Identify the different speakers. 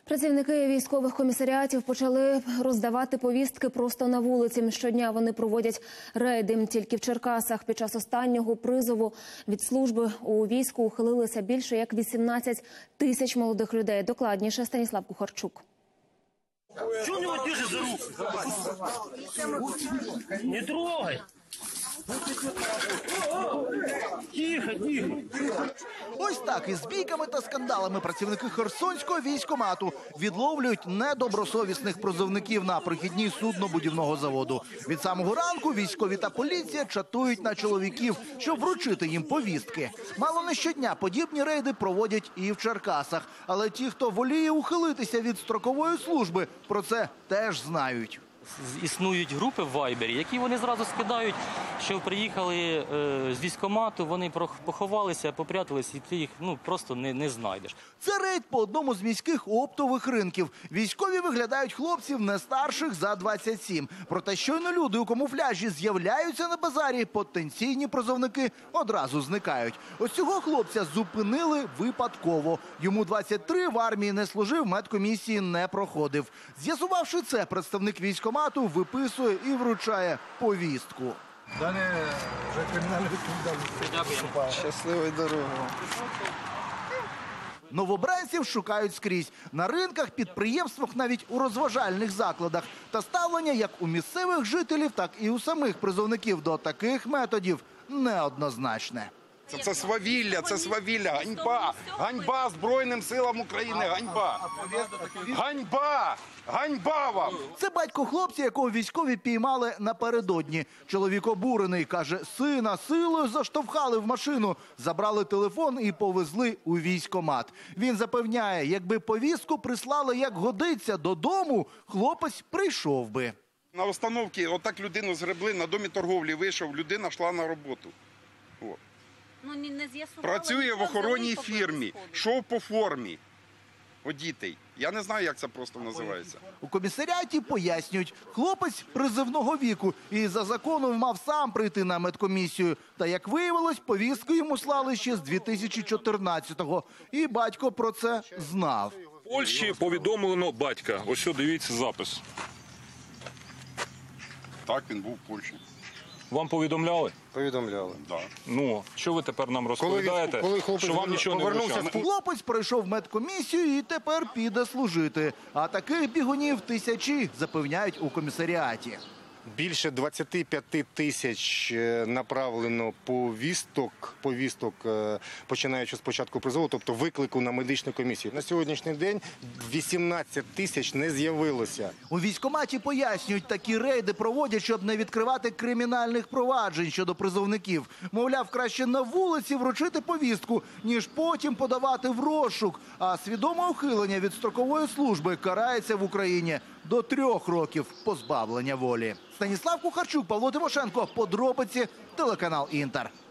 Speaker 1: Працівники військових комісаріатів почали роздавати повістки просто на вулиці. Щодня вони проводять рейди. Тільки в Черкасах під час останнього призову від служби у війську ухилилися більше як 18 тисяч молодих людей. Докладніше Станіслав Кухарчук.
Speaker 2: Чего его держишь за руку? Не трогай! Тихо, тихо.
Speaker 3: Ось так із бійками та скандалами працівники Херсонського військкомату відловлюють недобросовісних призовників на прохідній суднобудівного заводу. Від самого ранку військові та поліція чатують на чоловіків, щоб вручити їм повістки. Мало не щодня подібні рейди проводять і в Черкасах. Але ті, хто воліє ухилитися від строкової служби, про це теж знають.
Speaker 4: Існують групи в Вайбері, які вони зразу скидають, що приїхали з військкомату, вони поховалися, попряталися, і ти їх просто не знайдеш.
Speaker 3: Це рейд по одному з міських оптових ринків. Військові виглядають хлопців не старших за 27. Проте щойно люди у камуфляжі з'являються на базарі, потенційні призовники одразу зникають. Ось цього хлопця зупинили випадково. Йому 23, в армії не служив, медкомісії не проходив. З'ясувавши це, представник військкомату виписує і вручає повістку.
Speaker 5: Далі вже кримінальна відповідальність. Щасливої дороги.
Speaker 3: Новобранців шукають скрізь. На ринках, підприємствах, навіть у розважальних закладах. Та ставлення як у місцевих жителів, так і у самих призовників до таких методів неоднозначне.
Speaker 6: Це свавілля, ганьба, ганьба Збройним силам України, ганьба, ганьба, ганьба вам.
Speaker 3: Це батько хлопця, якого військові піймали напередодні. Чоловік обурений, каже, сина силою заштовхали в машину, забрали телефон і повезли у військкомат. Він запевняє, якби повістку прислали як годиться додому, хлопець прийшов би.
Speaker 6: На установці отак людину згребли, на домі торговлі вийшов, людина йшла на роботу. Працює в охоронній фірмі, йшов по формі. Одітий. Я не знаю, як це просто називається.
Speaker 3: У комісаріаті пояснюють, хлопець призивного віку і за законом мав сам прийти на медкомісію. Та, як виявилось, повістку йому слали ще з 2014-го. І батько про це знав.
Speaker 7: В Польщі повідомлено батька. Ось що, дивіться запис.
Speaker 6: Так, він був в Польщі.
Speaker 7: Вам повідомляли?
Speaker 5: Повідомляли.
Speaker 6: Так.
Speaker 7: Ну, що ви тепер нам розповідаєте, що вам нічого не вручали?
Speaker 3: Хлопець пройшов медкомісію і тепер піде служити. А таких бігунів тисячі, запевняють у комісаріаті.
Speaker 5: Більше 25 тисяч направлено повісток, починаючи з початку призову, тобто виклику на медичну комісію. На сьогоднішній день 18 тисяч не з'явилося.
Speaker 3: У військкоматі пояснюють, такі рейди проводять, щоб не відкривати кримінальних проваджень щодо призовників. Мовляв, краще на вулиці вручити повістку, ніж потім подавати в розшук. А свідоме ухилення від строкової служби карається в Україні до 3 років позбавлення волі. Станіслав Кухарчук, Павло Тимошенко. Подробиці, телеканал «Інтер».